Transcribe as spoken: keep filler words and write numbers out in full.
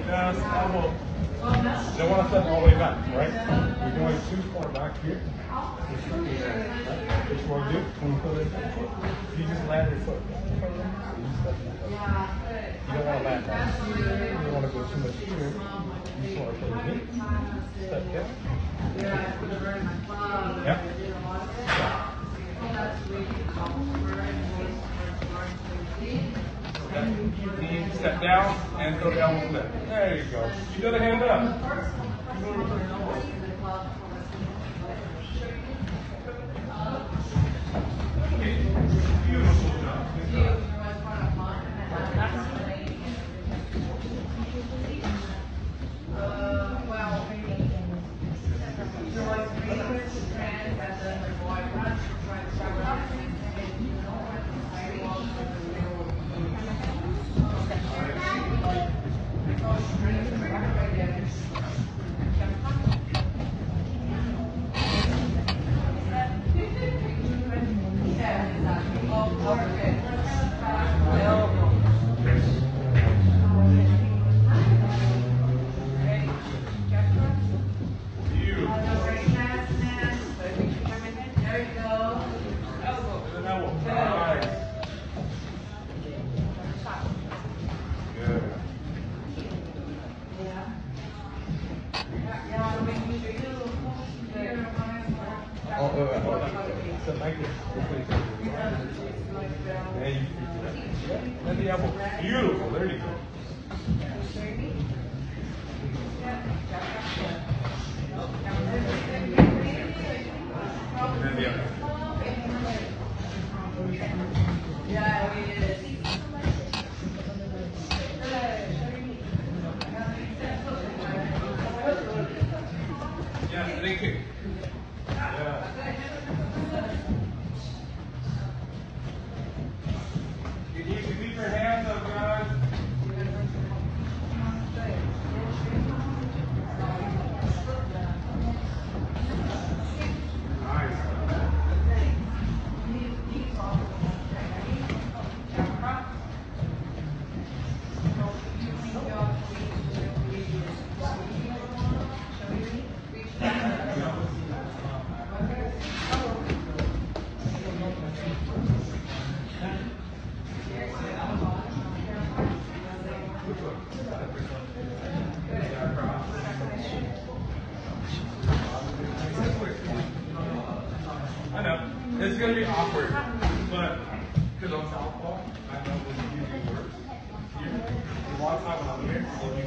Yes, elbow. You don't want to step all the way back, right? You're going too far back here. What you want to do when you put it in? You just land your foot. You step in. You don't want to land back. You don't want to go too much here. You just want to put your knee. Step down. Yep. Knee, step down, and throw the elbows in. There you go. You got a hand up. Beautiful job. Good job. And the elbow. Beautiful. There you go. And then the other. Yeah, and then kick. Yeah. You need to keep your hands up, guys. Nice. I know. It's going to be awkward, but because I'm southpaw, I know when you do work. You, you walk out when I'm here, and you